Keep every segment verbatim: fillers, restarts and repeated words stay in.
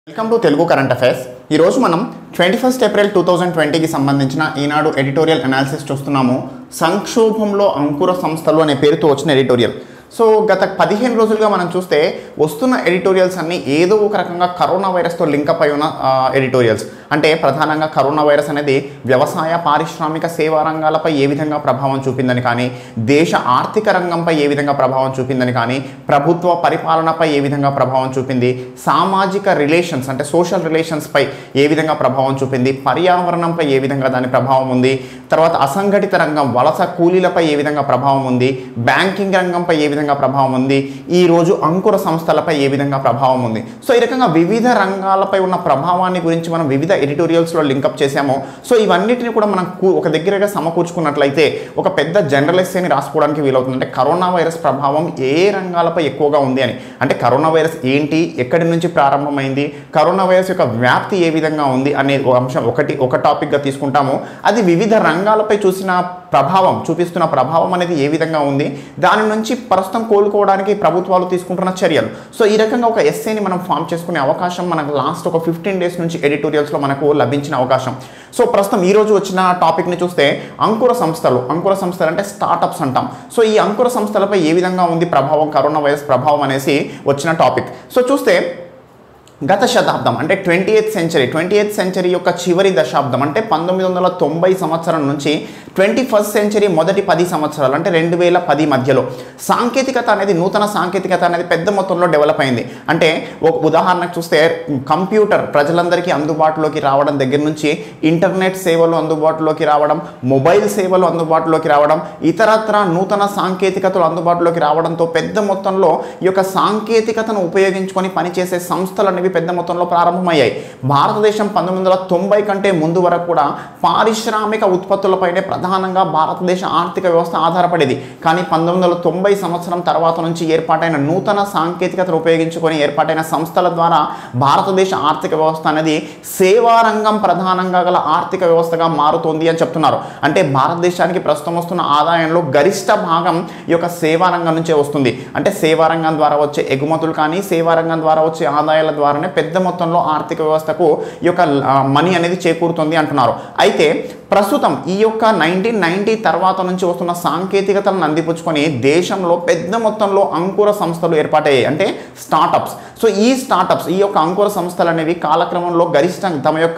Welcome to Telugu current affairs. ఈరోజు మనం twenty first April two thousand ట్వంటీకి సంబంధించిన ఈనాడు ఎడిటోరియల్ అనాలిసిస్ చూస్తున్నాము. సంక్షోభంలో అంకుర సంస్థలు అనే పేరుతో వచ్చిన ఎడిటోరియల్. సో గత పదిహేను రోజులుగా మనం చూస్తే వస్తున్న ఎడిటోరియల్స్ అన్నీ ఏదో ఒక రకంగా కరోనా వైరస్తో లింకప్ అయి ఉన్న ఎడిటోరియల్స్. అంటే ప్రధానంగా కరోనా వైరస్ అనేది వ్యవసాయ పారిశ్రామిక సేవా రంగాలపై ఏ విధంగా ప్రభావం చూపిందని కానీ, దేశ ఆర్థిక రంగంపై ఏ విధంగా ప్రభావం చూపిందని కానీ, ప్రభుత్వ పరిపాలనపై ఏ విధంగా ప్రభావం చూపింది, సామాజిక రిలేషన్స్ అంటే సోషల్ రిలేషన్స్పై ఏ విధంగా ప్రభావం చూపింది, పర్యావరణంపై ఏ విధంగా దాని ప్రభావం ఉంది, తర్వాత అసంఘటిత రంగం వలస కూలీలపై ఏ విధంగా ప్రభావం ఉంది, బ్యాంకింగ్ రంగంపై ఏ విధంగా ప్రభావం ఉంది, ఈరోజు అంకుర సంస్థలపై ఏ విధంగా ప్రభావం ఉంది. సో ఈ రకంగా వివిధ రంగాలపై ఉన్న ప్రభావాన్ని గురించి మనం వివిధ ఎడిటోరియల్స్లో లింకప్ చేసాము. సో ఇవన్నిటిని కూడా మనం ఒక దగ్గరగా సమకూర్చుకున్నట్లయితే ఒక పెద్ద జనరల్ ఎస్సేని రాసుకోవడానికి వీలవుతుంది. అంటే కరోనా వైరస్ ప్రభావం ఏ రంగాలపై ఎక్కువగా ఉంది అని. అంటే కరోనా వైరస్ ఏంటి, ఎక్కడి నుంచి ప్రారంభమైంది, కరోనా వైరస్ యొక్క వ్యాప్తి ఏ విధంగా ఉంది అనే అంశం ఒకటి ఒక టాపిక్గా తీసుకుంటాము. అది వివిధ రంగాలపై చూసిన ప్రభావం చూపిస్తున్న ప్రభావం అనేది ఏ విధంగా ఉంది, దాని నుంచి ప్రస్తుతం కోలుకోవడానికి ప్రభుత్వాలు తీసుకుంటున్న చర్యలు. సో ఈ రకంగా ఒక ఎస్సేని మనం ఫామ్ చేసుకునే అవకాశం మనకు లాస్ట్ ఒక ఫిఫ్టీన్ డేస్ నుంచి ఎడిటోరియల్స్లో మనకు లభించిన అవకాశం. సో ప్రస్తుతం ఈరోజు వచ్చిన టాపిక్ని చూస్తే అంకుర సంస్థలు. అంకుర సంస్థలు అంటే స్టార్టప్స్ అంటాం. సో ఈ అంకుర సంస్థలపై ఏ విధంగా ఉంది ప్రభావం, కరోనా వైరస్ ప్రభావం అనేసి వచ్చిన టాపిక్. సో చూస్తే గత శతాబ్దం అంటే twenty eighth century twenty eighth century యొక్క చివరి దశాబ్దం అంటే పంతొమ్మిది వందల తొంభై సంవత్సరం నుంచి ట్వంటీ ఫస్ట్ సెంచరీ మొదటి పది సంవత్సరాలు అంటే రెండు వేల పది మధ్యలో సాంకేతికత అనేది నూతన సాంకేతికత అనేది పెద్ద మొత్తంలో డెవలప్ అయింది. అంటే ఒక ఉదాహరణకు చూస్తే కంప్యూటర్ ప్రజలందరికీ అందుబాటులోకి రావడం దగ్గర నుంచి ఇంటర్నెట్ సేవలు అందుబాటులోకి రావడం, మొబైల్ సేవలు అందుబాటులోకి రావడం, ఇతరత్ర నూతన సాంకేతికతలు అందుబాటులోకి రావడంతో పెద్ద మొత్తంలో ఈ యొక్క సాంకేతికతను ఉపయోగించుకొని పనిచేసే సంస్థలు అనేవి పెద్ద మొత్తంలో ప్రారంభమయ్యాయి. భారతదేశం పంతొమ్మిది వందల తొంభై కంటే ముందు వరకు కూడా పారిశ్రామిక ఉత్పత్తులపైనే ప్రధానంగా భారతదేశ ఆర్థిక వ్యవస్థ ఆధారపడేది. కానీ పంతొమ్మిది వందల తొంభై సంవత్సరం తర్వాత నుంచి ఏర్పాటైన నూతన సాంకేతికతను ఉపయోగించుకొని ఏర్పాటైన సంస్థల ద్వారా భారతదేశ ఆర్థిక వ్యవస్థ అనేది సేవా రంగం ప్రధానంగా గల ఆర్థిక వ్యవస్థగా మారుతోంది అని చెప్తున్నారు. అంటే భారతదేశానికి ప్రస్తుతం వస్తున్న ఆదాయంలో గరిష్ట భాగం ఈ యొక్క సేవా రంగం నుంచే వస్తుంది. అంటే సేవా రంగం ద్వారా వచ్చే ఎగుమతులు కానీ, సేవా రంగం ద్వారా వచ్చే ఆదాయాల ద్వారా పెద్ద మొత్తంలో ఆర్థిక వ్యవస్థకు ఈ యొక్క మనీ అనేది చేకూరుతుంది అంటున్నారు. అయితే ప్రస్తుతం ఈ యొక్క నైన్టీన్ నైన్టీ తర్వాత నుంచి వస్తున్న సాంకేతికతలను అందిపుచ్చుకొని దేశంలో పెద్ద మొత్తంలో అంకుర సంస్థలు ఏర్పాటయ్యాయి, అంటే స్టార్టప్స్. సో ఈ స్టార్టప్స్ ఈ యొక్క అంకుర సంస్థలు అనేవి కాలక్రమంలో గరిష్టంగా తమ యొక్క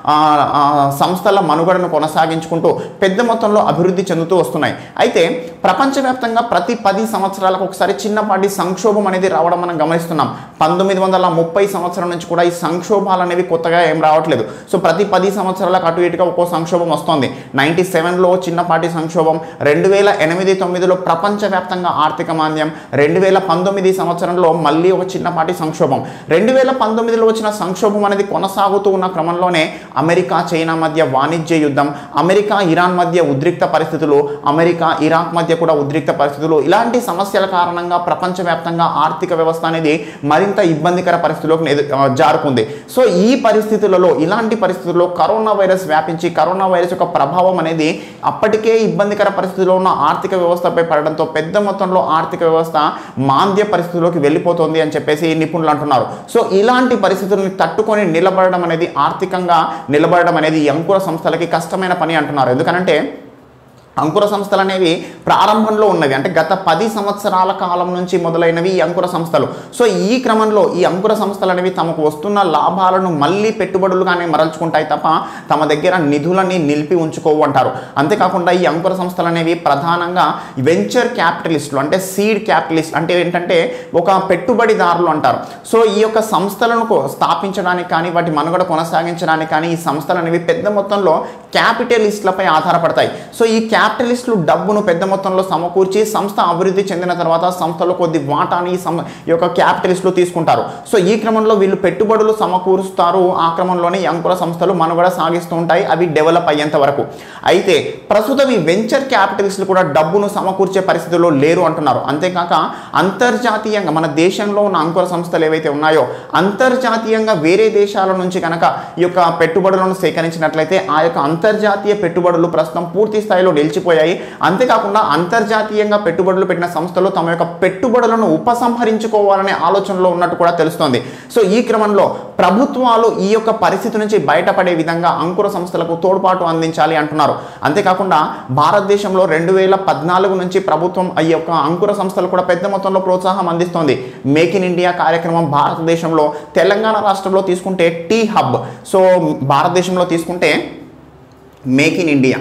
సంస్థల మనుగడను కొనసాగించుకుంటూ పెద్ద మొత్తంలో అభివృద్ధి చెందుతూ వస్తున్నాయి. అయితే ప్రపంచవ్యాప్తంగా ప్రతి పది సంవత్సరాలకు ఒకసారి చిన్నపాటి సంక్షోభం అనేది రావడం మనం గమనిస్తున్నాం. పంతొమ్మిది వందల ముప్పై సంవత్సరం నుంచి కూడా ఈ సంక్షోభాలు అనేవి కొత్తగా ఏం రావట్లేదు. సో ప్రతి పది సంవత్సరాలకు అటు ఇటుగా ఒక్కో సంక్షోభం వస్తుంది. నైన్టీ సెవెన్లో చిన్నపాటి సంక్షోభం, రెండు వేల ఎనిమిది తొమ్మిదిలో ప్రపంచవ్యాప్తంగా ఆర్థిక మాంద్యం, రెండు వేల పంతొమ్మిది సంవత్సరంలో మళ్ళీ ఒక చిన్నపాటి సంక్షోభం. రెండు వేల పంతొమ్మిదిలో వచ్చిన సంక్షోభం అనేది కొనసాగుతూ ఉన్న క్రమంలోనే అమెరికా చైనా మధ్య వాణిజ్య యుద్ధం, అమెరికా ఇరాన్ మధ్య ఉద్రిక్త పరిస్థితులు, అమెరికా ఇరాక్ మధ్య కూడా ఉద్రిక్త పరిస్థితులు, ఇలాంటి సమస్యల కారణంగా ప్రపంచవ్యాప్తంగా ఆర్థిక వ్యవస్థ అనేది మరింత ఇబ్బందికర పరిస్థితుల్లోకి జారుకుంది. సో ఈ పరిస్థితులలో ఇలాంటి పరిస్థితుల్లో కరోనా వైరస్ వ్యాపించి కరోనా వైరస్ యొక్క ప్రభావం అనేది అప్పటికే ఇబ్బందికర పరిస్థితిలో ఉన్న ఆర్థిక వ్యవస్థపై పడడంతో పెద్ద మొత్తంలో ఆర్థిక వ్యవస్థ మాంద్య పరిస్థితుల్లోకి వెళ్ళిపోతుంది అని చెప్పేసి నిపుణులు అంటున్నారు. సో ఇలాంటి పరిస్థితులను తట్టుకొని నిలబడడం అనేది ఆర్థికంగా నిలబడడం అనేది ఈ అంకుర సంస్థలకి కష్టమైన పని అంటున్నారు. ఎందుకంటే అంకుర సంస్థలు అనేవి ప్రారంభంలో ఉన్నవి, అంటే గత పది సంవత్సరాల కాలం నుంచి మొదలైనవి ఈ అంకుర సంస్థలు. సో ఈ క్రమంలో ఈ అంకుర సంస్థలు అనేవి తమకు వస్తున్న లాభాలను మళ్ళీ పెట్టుబడులుగానే మరల్చుకుంటాయి తప్ప తమ దగ్గర నిధులని నిలిపి ఉంచుకోవు అంటారు. అంతేకాకుండా ఈ అంకుర సంస్థలు అనేవి ప్రధానంగా వెంచర్ క్యాపిటలిస్టులు, అంటే సీడ్ క్యాపిటలిస్ట్ అంటే ఏంటంటే ఒక పెట్టుబడిదారులు అంటారు. సో ఈ యొక్క సంస్థలను స్థాపించడానికి కానీ వాటి మనుగడ కొనసాగించడానికి కానీ ఈ సంస్థలు అనేవి పెద్ద మొత్తంలో క్యాపిటలిస్టులపై ఆధారపడతాయి. సో ఈ క్యాపిటలిస్టులు డబ్బును పెద్ద మొత్తంలో సమకూర్చి సంస్థ అభివృద్ధి చెందిన తర్వాత సంస్థలో కొద్ది వాటాని ఈ యొక్క క్యాపిటలిస్టులు తీసుకుంటారు. సో ఈ క్రమంలో వీళ్ళు పెట్టుబడులు సమకూరుస్తారు. ఆ క్రమంలోనే ఈ అంకుర సంస్థలు మనుగడ సాగిస్తూ ఉంటాయి, అవి డెవలప్ అయ్యేంత వరకు. అయితే ప్రస్తుతం ఈ వెంచర్ క్యాపిటలిస్టులు కూడా డబ్బును సమకూర్చే పరిస్థితుల్లో లేరు అంటున్నారు. అంతేకాక అంతర్జాతీయంగా మన దేశంలో ఉన్న అంకుర సంస్థలు ఏవైతే ఉన్నాయో అంతర్జాతీయంగా వేరే దేశాల నుంచి కనుక ఈ యొక్క పెట్టుబడులను సేకరించినట్లయితే ఆ యొక్క అంతర్జాతీయ పెట్టుబడులు ప్రస్తుతం పూర్తి స్థాయిలో నిలిచి రెచ్చిపోయాయి. అంతేకాకుండా అంతర్జాతీయంగా పెట్టుబడులు పెట్టిన సంస్థలు తమ యొక్క పెట్టుబడులను ఉపసంహరించుకోవాలనే ఆలోచనలో ఉన్నట్టు కూడా తెలుస్తోంది. సో ఈ క్రమంలో ప్రభుత్వాలు ఈ యొక్క పరిస్థితి నుంచి బయటపడే విధంగా అంకుర సంస్థలకు తోడ్పాటు అందించాలి అంటున్నారు. అంతేకాకుండా భారతదేశంలో రెండు వేల పద్నాలుగు నుంచి ప్రభుత్వం ఈ యొక్క అంకుర సంస్థలు కూడా పెద్ద మొత్తంలో ప్రోత్సాహం అందిస్తోంది. మేక్ ఇన్ ఇండియా కార్యక్రమం భారతదేశంలో తెలంగాణ రాష్ట్రంలో తీసుకుంటే టీ హబ్, సో భారతదేశంలో తీసుకుంటే make in India,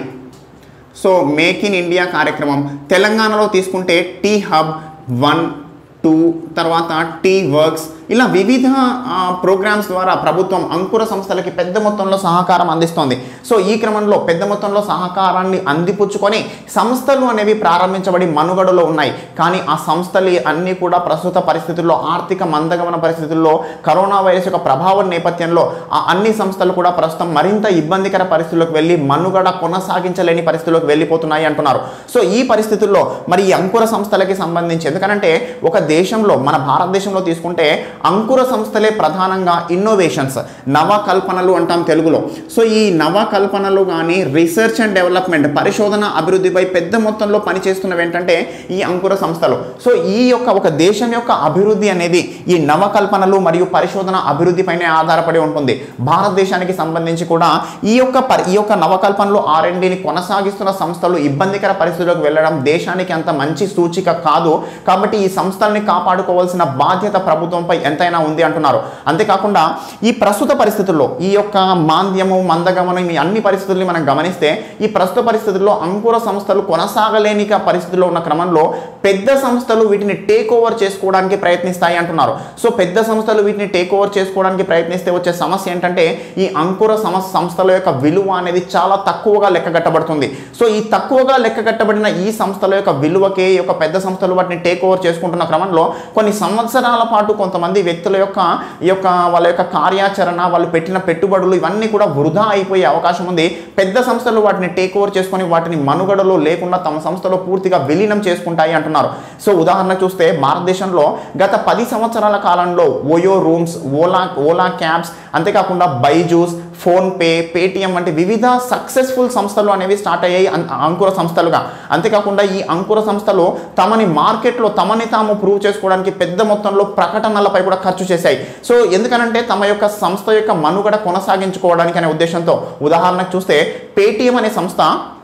so make in India కార్యక్రమం, తెలంగాణలో తీసుకుంటే టీ హబ్ వన్ టూ, తర్వాత టీ వర్క్స్, ఇలా వివిధ ప్రోగ్రామ్స్ ద్వారా ప్రభుత్వం అంకుర సంస్థలకి పెద్ద మొత్తంలో సహకారం అందిస్తోంది. సో ఈ క్రమంలో పెద్ద మొత్తంలో సహకారాన్ని అందిపుచ్చుకొని సంస్థలు అనేవి ప్రారంభించబడి మనుగడలో ఉన్నాయి. కానీ ఆ సంస్థలు అన్నీ కూడా ప్రస్తుత పరిస్థితుల్లో, ఆర్థిక మందగమన పరిస్థితుల్లో, కరోనా వైరస్ యొక్క ప్రభావం నేపథ్యంలో ఆ అన్ని సంస్థలు కూడా ప్రస్తుతం మరింత ఇబ్బందికర పరిస్థితుల్లోకి వెళ్ళి మనుగడ కొనసాగించలేని పరిస్థితుల్లోకి వెళ్ళిపోతున్నాయి అంటున్నారు. సో ఈ పరిస్థితుల్లో మరి ఈ అంకుర సంస్థలకి సంబంధించి, ఎందుకంటే ఒక దేశంలో, మన భారతదేశంలో తీసుకుంటే అంకుర సంస్థలే ప్రధానంగా ఇన్నోవేషన్స్, నవకల్పనలు అంటాం తెలుగులో. సో ఈ నవకల్పనలు కానీ రీసెర్చ్ అండ్ డెవలప్మెంట్, పరిశోధన అభివృద్ధిపై పెద్ద మొత్తంలో పనిచేస్తున్నవి ఏంటంటే ఈ అంకుర సంస్థలు. సో ఈ యొక్క ఒక దేశం యొక్క అభివృద్ధి అనేది ఈ నవకల్పనలు మరియు పరిశోధన అభివృద్ధిపైనే ఆధారపడి ఉంటుంది. భారతదేశానికి సంబంధించి కూడా ఈ యొక్క ఈ యొక్క నవకల్పనలు ఆర్ అండ్ డిని కొనసాగిస్తున్న సంస్థలు ఇబ్బందికర పరిస్థితుల్లోకి వెళ్ళడం దేశానికి అంత మంచి సూచిక కాదు. కాబట్టి ఈ సంస్థల్ని కాపాడుకోవాల్సిన బాధ్యత ప్రభుత్వంపై ఎంతైనా ఉంది అంటున్నారు. అంతేకాకుండా ఈ ప్రస్తుత పరిస్థితుల్లో ఈ యొక్క మాంద్యము, మందగమనం, ఈ అన్ని పరిస్థితుల్ని మనం గమనిస్తే ఈ ప్రస్తుత పరిస్థితుల్లో అంకుర సంస్థలు కొనసాగలేని పరిస్థితుల్లో ఉన్న క్రమంలో పెద్ద సంస్థలు వీటిని టేక్ ఓవర్ చేసుకోవడానికి ప్రయత్నిస్తాయి అంటున్నారు. సో పెద్ద సంస్థలు వీటిని టేక్ ఓవర్ చేసుకోవడానికి ప్రయత్నిస్తే వచ్చే సమస్య ఏంటంటే ఈ అంకుర సంస్థల యొక్క విలువ అనేది చాలా తక్కువగా లెక్కగట్టబడుతుంది. సో ఈ తక్కువగా లెక్కగట్టబడిన ఈ సంస్థల యొక్క విలువకే ఈ యొక్క పెద్ద సంస్థలు వాటిని టేక్ ఓవర్ చేసుకుంటున్న క్రమంలో కొన్ని సంవత్సరాల పాటు కొంతమంది వ్యక్తుల యొక్క ఈ యొక్క వాళ్ళ యొక్క కార్యాచరణ, వాళ్ళు పెట్టిన పెట్టుబడులు ఇవన్నీ కూడా వృధా అయిపోయే అవకాశం ఉంది. పెద్ద సంస్థలు వాటిని టేక్ ఓవర్ చేసుకొని వాటిని మనుగడలో లేకుండా తమ సంస్థలో పూర్తిగా విలీనం చేసుకుంటాయి అంటున్నారు. సో ఉదాహరణ చూస్తే భారతదేశంలో గత పది సంవత్సరాల కాలంలో OYO rooms, Ola Ola cabs, అంతేకాకుండా బైజూస్, ఫోన్పే, పేటిఎం వంటి వివిధ సక్సెస్ఫుల్ సంస్థలు అనేవి స్టార్ట్ అయ్యాయి అంకుర సంస్థలుగా. అంతేకాకుండా ఈ అంకుర సంస్థలు తమని మార్కెట్లో తమని తాము ప్రూవ్ చేసుకోవడానికి పెద్ద మొత్తంలో ప్రకటనలపై కూడా ఖర్చు చేశాయి. సో ఎందుకనంటే తమ యొక్క సంస్థ యొక్క మనుగడ కొనసాగించుకోవడానికి అనే ఉద్దేశంతో. ఉదాహరణకు చూస్తే పేటిఎం అనే సంస్థ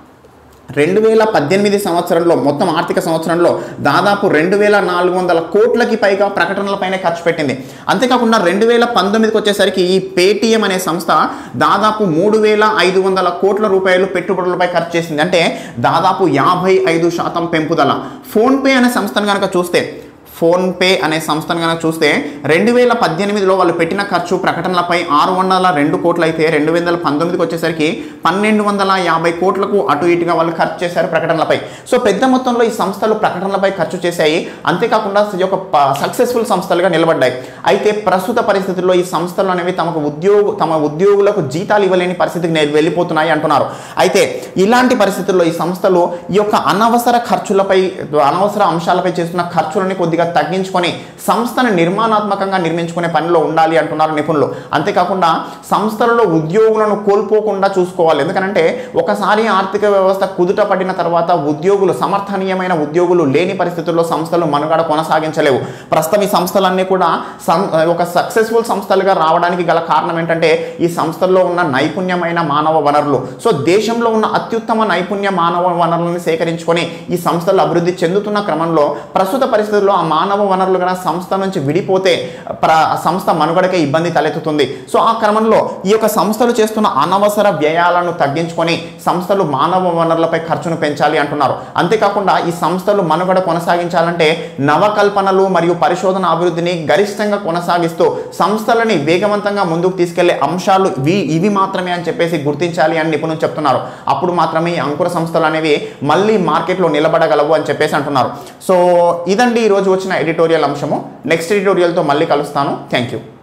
రెండు వేల పద్దెనిమిది సంవత్సరంలో, మొత్తం ఆర్థిక సంవత్సరంలో దాదాపు రెండు వేల నాలుగు వందల కోట్లకి పైగా ప్రకటనలపైనే ఖర్చు పెట్టింది. అంతేకాకుండా రెండు వేల పంతొమ్మిదికి వచ్చేసరికి ఈ పేటిఎం అనే సంస్థ దాదాపు మూడు వేల ఐదు వందల కోట్ల రూపాయలు పెట్టుబడులపై ఖర్చు చేసింది. అంటే దాదాపు యాభై ఐదు శాతం పెంపుదల. ఫోన్పే అనే సంస్థను కనుక చూస్తే ఫోన్పే అనే సంస్థను కనుక చూస్తే రెండు వేల పద్దెనిమిదిలో వాళ్ళు పెట్టిన ఖర్చు ప్రకటనలపై ఆరు వందల రెండు కోట్లు అయితే రెండు వేల పంతొమ్మిదికి వచ్చేసరికి పన్నెండు వందల యాభై కోట్లకు అటు ఇటుగా వాళ్ళు ఖర్చు చేశారు ప్రకటనలపై. సో పెద్ద మొత్తంలో ఈ సంస్థలు ప్రకటనలపై ఖర్చు చేశాయి. అంతేకాకుండా ఈ యొక్క సక్సెస్ఫుల్ సంస్థలుగా నిలబడ్డాయి. అయితే ప్రస్తుత పరిస్థితుల్లో ఈ సంస్థలు అనేవి తమకు ఉద్యోగ తమ ఉద్యోగులకు జీతాలు ఇవ్వలేని పరిస్థితికి వెళ్ళిపోతున్నాయి అంటున్నారు. అయితే ఇలాంటి పరిస్థితుల్లో ఈ సంస్థలు ఈ యొక్క అనవసర ఖర్చులపై, అనవసర అంశాలపై చేస్తున్న ఖర్చులని కొద్దిగా తగ్గించుకొని సంస్థను నిర్మాణాత్మకంగా నిర్మించుకునే పనిలో ఉండాలి అంటున్నారు నిపుణులు. అంతేకాకుండా సంస్థలలో ఉద్యోగులను కోల్పోకుండా చూసుకోవాలి. ఎందుకంటే ఒకసారి ఆర్థిక వ్యవస్థ కుదుట పడిన తర్వాత ఉద్యోగులు, సమర్థనీయమైన ఉద్యోగులు లేని పరిస్థితుల్లో సంస్థలు మనుగడ కొనసాగించలేవు. ప్రస్తుతం ఈ సంస్థలన్నీ కూడా ఒక సక్సెస్ఫుల్ సంస్థలుగా రావడానికి గల కారణం ఏంటంటే ఈ సంస్థల్లో ఉన్న నైపుణ్యమైన మానవ వనరులు. సో దేశంలో ఉన్న అత్యుత్తమ నైపుణ్య మానవ వనరులను సేకరించుకొని ఈ సంస్థలు అభివృద్ధి చెందుతున్న క్రమంలో ప్రస్తుత పరిస్థితుల్లో ఆ మానవ వనరులు కన్నా సంస్థ నుంచి విడిపోతే ప్ర సంస్థ మనుగడకే ఇబ్బంది తలెత్తుతుంది. సో ఆ క్రమంలో ఈ యొక్క సంస్థలు చేస్తున్న అనవసర వ్యయాలను తగ్గించుకొని సంస్థలు మానవ వనరులపై ఖర్చును పెంచాలి అంటున్నారు. అంతేకాకుండా ఈ సంస్థలు మనుగడ కొనసాగించాలంటే నవకల్పనలు మరియు పరిశోధన అభివృద్ధిని గరిష్టంగా కొనసాగిస్తూ సంస్థలని వేగవంతంగా ముందుకు తీసుకెళ్లే అంశాలు ఇవి ఇవి మాత్రమే అని చెప్పేసి గుర్తించాలి అని నిపుణులు చెప్తున్నారు. అప్పుడు మాత్రమే ఈ అంకుర సంస్థలు అనేవి మళ్ళీ మార్కెట్లో నిలబడగలవు అని చెప్పేసి అంటున్నారు. సో ఇదండి ఈరోజు వచ్చిన ఎడిటోరియల్ అంశము. నెక్స్ట్ ఎడిటోరియల్తో మళ్ళీ కలుస్తాను. Thank you.